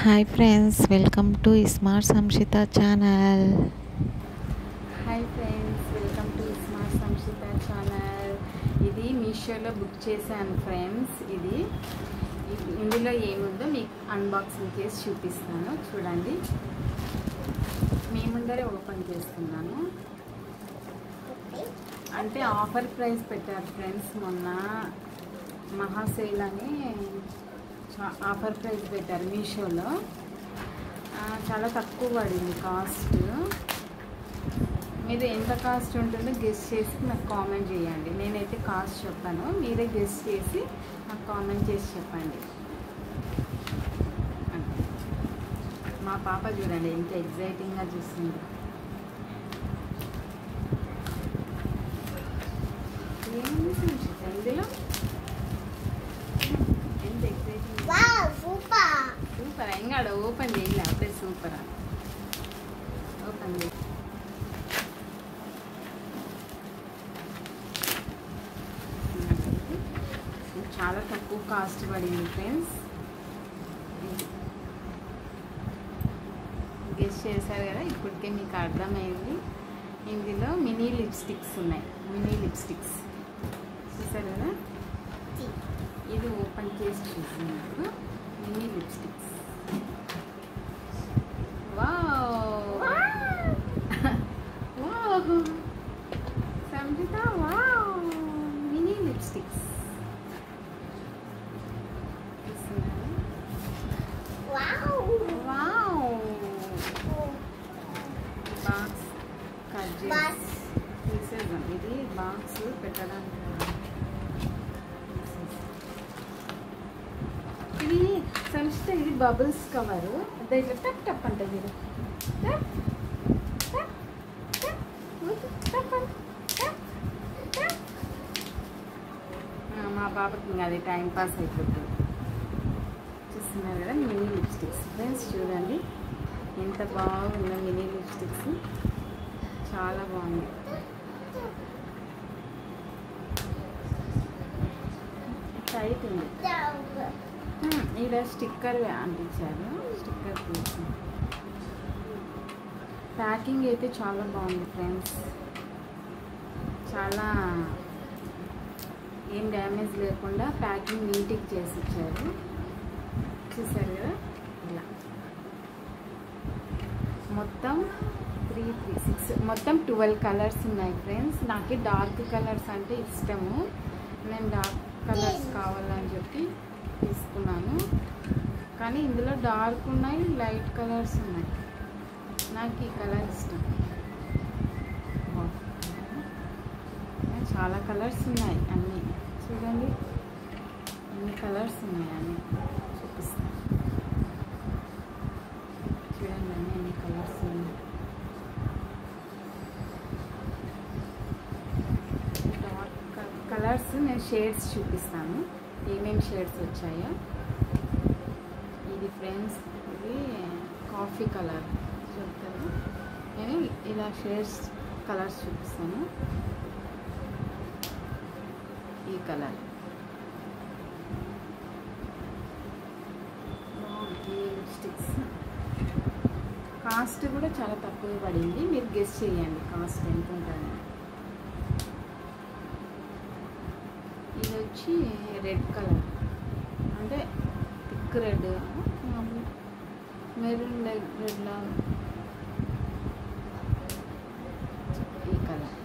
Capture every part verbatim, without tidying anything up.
Hi friends, welcome to smart Sankshita channel. Hi friends, welcome to smart Sankshita channel. ఇది మీషోలో book చేశాను friends. ఇది ఇందులో ఏముందో మీకు అన్బాక్సింగ్ చేసి చూపిస్తాను, చూడండి. మీ ముందరే ఓపెన్ చేస్తున్నాను. అంటే ఆఫర్ ప్రైస్ పెట్టారు ఫ్రెండ్స్. మొన్న మహాసేల్ అని ఆఫర్ ప్రైస్ పెట్టారు మీషోలో. చాలా తక్కువ పడింది కాస్ట్. మీరు ఎంత కాస్ట్ ఉంటుందో గెస్ చేసి నాకు కామెంట్ చేయండి. నేనైతే కాస్ట్ చెప్పాను, మీరే గెస్ చేసి నాకు కామెంట్ చేసి చెప్పండి. మా పాప చూడండి ఎంత ఎగ్జైటింగ్గా చూస్తుంది. ఏముంది సంక్షిత ఇందులో? ఎంత ఎగ్జైటింగ్! సూపర్ ఎంగాడ ఓపెన్ చేయలే, అప్పుడే సూపర్ అని ఓపెన్ చేసి చాలా తక్కువ కాస్ట్ పడింది ఫ్రెండ్స్. గెస్ చేశారు కదా, ఇప్పటికే మీకు అర్థమైంది. ఇందులో మినీ లిప్స్టిక్స్ ఉన్నాయి. మినీ లిప్స్టిక్స్ చూసారు కదా, ఇది ఓపెన్ చేసి చూసినప్పుడు mini lipsticks. Wow wow Sangeetha, wow mini lipsticks. Box cut చేసి తీసేద్దాం. ఇది బాక్స్ పెట్టడానికి. ఇది సంస్థ, ఇది బబుల్స్ కవరు. అదే ఇట్లా టప్ టప్ అంటే మా పాపకి ఇంకా అది టైం పాస్ అయిపోతుంది. చూస్తున్నారు కదా మినీ లిప్స్టిక్స్ ఫ్రెండ్స్. చూడండి ఎంత బాగుందో మినీ లిప్స్టిక్స్, చాలా బాగుంది. టైట్ ఉంది. ఇలా స్టిక్కర్ అంటించారు. స్టిక్కర్ తీసి ప్యాకింగ్ అయితే చాలా బాగుంది ఫ్రెండ్స్. చాలా ఏం డ్యామేజ్ లేకుండా ప్యాకింగ్ నీట్గా చేసి ఇచ్చారు. చూసారు కదా, ఇలా మొత్తం త్రీ త్రీ సిక్స్ మొత్తం ట్వెల్వ్ కలర్స్ ఉన్నాయి ఫ్రెండ్స్. నాకు డార్క్ కలర్స్ అంటే ఇష్టము. నేను డార్క్ కలర్స్ కావాలని చెప్పి తీసుకున్నాను. కానీ ఇందులో డార్క్ ఉన్నాయి, లైట్ కలర్స్ ఉన్నాయి. నాకు ఈ కలర్ ఇష్టం. చాలా కలర్స్ ఉన్నాయి, అన్నీ చూడండి ఎన్ని కలర్స్ ఉన్నాయి అన్నీ చూపిస్తాను. చూడండి అన్నీ ఎన్ని కలర్స్ ఉన్నాయి. డార్క్ కలర్స్ నేను షేడ్స్ చూపిస్తాను, ఏమేమి షేడ్స్ వచ్చాయో. ఇది ఫ్రెండ్స్, ఇది కాఫీ కలర్ చెప్తాను. నేను ఇలా షేడ్స్ కలర్స్ చూపిస్తాను. ఈ కలర్ ఈ లిప్స్టిక్స్ కాస్ట్ కూడా చాలా తక్కువ పడింది. మీరు గెస్ చేయండి కాస్ట్ ఎంత ఉంటుంది. ఇది వచ్చి రెడ్ కలర్, అంటే థిక్ రెడ్, మెరూన్ రెడ్ లా. ఈ కలర్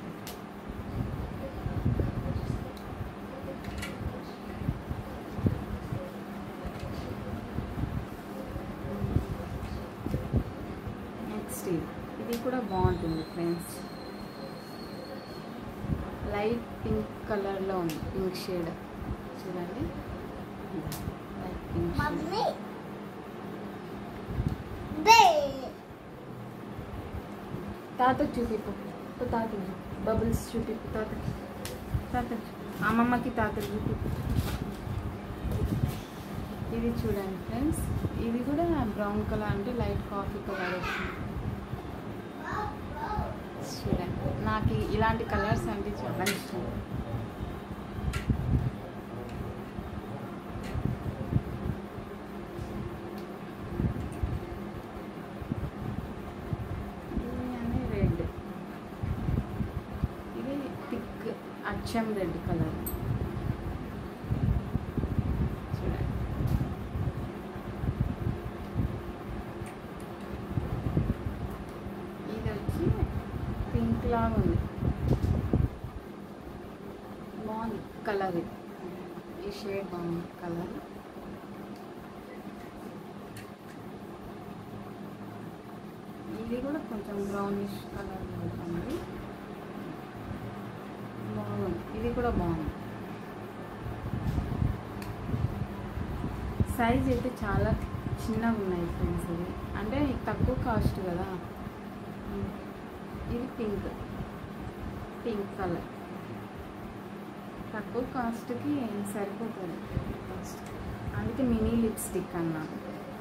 నెక్స్ట్ ఇది కూడా బాగుంటుంది ఫ్రెండ్స్. లైట్ పింక్ కలర్లో ఉంది, పింక్ షేడ్ చూడండి. Light pink shade. తాత చూపిపు, తాత బబుల్స్ చూపిపు, తాత తాత అమ్మమ్మకి తాత చూపిపు. ఇది చూడండి ఫ్రెండ్స్, ఇది కూడా బ్రౌన్ కలర్, అంటే లైట్ కాఫీ కలర్ వచ్చింది. చూడండి, నాకు ఇలాంటి కలర్స్ అంటే చాలా ఇష్టం. అచ్చం రెడ్ కలర్ చూడండి. ఇది వచ్చి పింక్ లాగా ఉంది, బాగుంది కలర్. ఇది ఈ షేడ్ బాగుంది కలర్. ఇది కూడా కొంచెం బ్రౌనిష్ కలర్ ఉంది, బాగుంది. ఇది కూడా బాగుంది. సైజ్ అయితే చాలా చిన్నగా ఉన్నాయి ఫ్రెండ్స్. ఇది అంటే తక్కువ కాస్ట్ కదా. ఇది పింక్ పింక్ కలర్ తక్కువ కాస్ట్కి సరిపోతుంది కాస్ట్, అందుకే మినీ లిప్స్టిక్ అన్నాను.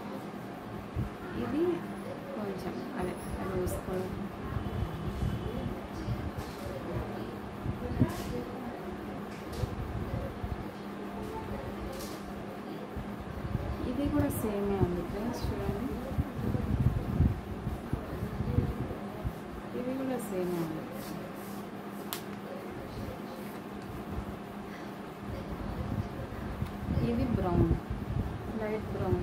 ఇది కొంచెం అదే అది చూసుకోండి. ఇది కూడా సేమే ఉంది ఫ్రెండ్స్, చూడండి. ఇది కూడా సేమే ఉంది. ఇది బ్రౌన్, లైట్ బ్రౌన్.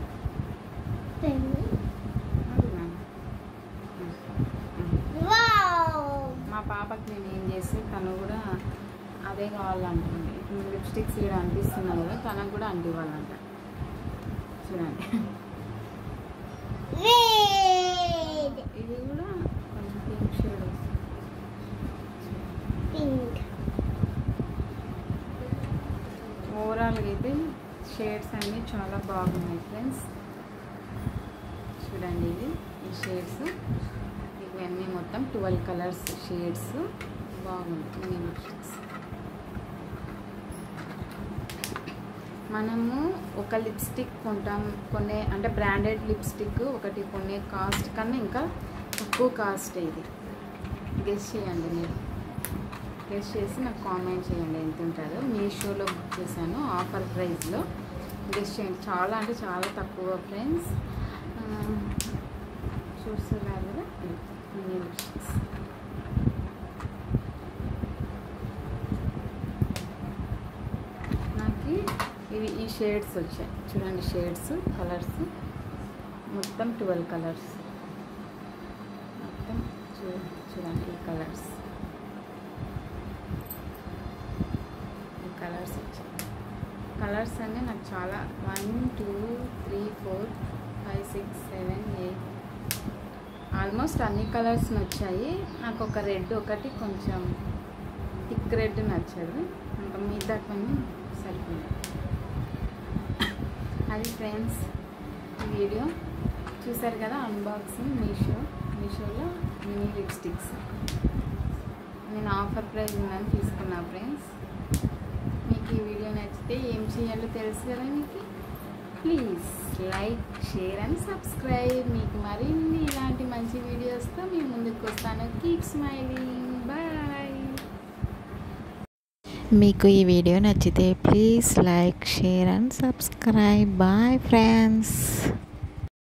మా పాపకి నేను ఏం చేసి తను కూడా అదే కావాలంటుంది. ఇప్పుడు లిప్స్టిక్స్ ఇక్కడ అనిపిస్తున్నాయి కదా, తనకు కూడా అంటివ్వాలంట. చూడండి, ఇది కూడా కొంచెం పింక్ షేడ్ వస్తుంది. పింక్ ఓవరాల్గా అయితే షేడ్స్ అన్నీ చాలా బాగున్నాయి ఫ్రెండ్స్. చూడండి, ఇది ఈ షేడ్స్ ఇవన్నీ మొత్తం ట్వెల్వ్ కలర్స్ షేడ్స్ బాగుంది. లిప్స్టిక్స్ మనము ఒక లిప్స్టిక్ కొంటాం, కొనే అంటే బ్రాండెడ్ లిప్స్టిక్ ఒకటి కొనే కాస్ట్ కన్నా ఇంకా తక్కువ కాస్ట్. ఇది గెస్ చేయండి, మీరు గెస్ చేసి నాకు కామెంట్ చేయండి ఎంత ఉంటుందో. మీషోలో బుక్ చేశాను ఆఫర్ ప్రైస్లో. గెస్ చేయండి, చాలా అంటే చాలా తక్కువ ఫ్రెండ్స్. చూస్తున్నారు కదా మినీ లిప్స్టిక్స్. నాకు ఇవి ఈ షేడ్స్ వచ్చాయి చూడండి, షేడ్స్ కలర్స్ మొత్తం ట్వెల్వ్ కలర్స్ మొత్తం చూ చూడండి ఈ కలర్స్ ఈ కలర్స్ వచ్చాయి. కలర్స్ అన్నీ నాకు చాలా one two three four five six seven eight almost అన్ని కలర్స్ నచ్చాయి. నాకు ఒక రెడ్ ఒకటి కొంచెం థిక్ రెడ్ నచ్చదు, ఇంకా మిగతా కొన్ని సరిపోయింది. అది ఫ్రెండ్స్ ఈ వీడియో చూసారు కదా, అన్బాక్సింగ్ మీషో మీషోలో మినీ లిప్స్టిక్స్. నేను ఆఫర్ ప్రైస్ ఉందని తీసుకున్నా ఫ్రెండ్స్. మీకు ఈ వీడియో నచ్చితే ఏం చేయాలో తెలుసు కదా మీకు. Please like, share and subscribe. మీకు మరిన్ని ఇలాంటి మంచి వీడియోస్తో మేము ముందుకు వస్తాను. Keep smiling. బాయ్. మీకు ఈ వీడియో నచ్చితే please like, share and subscribe. Bye friends.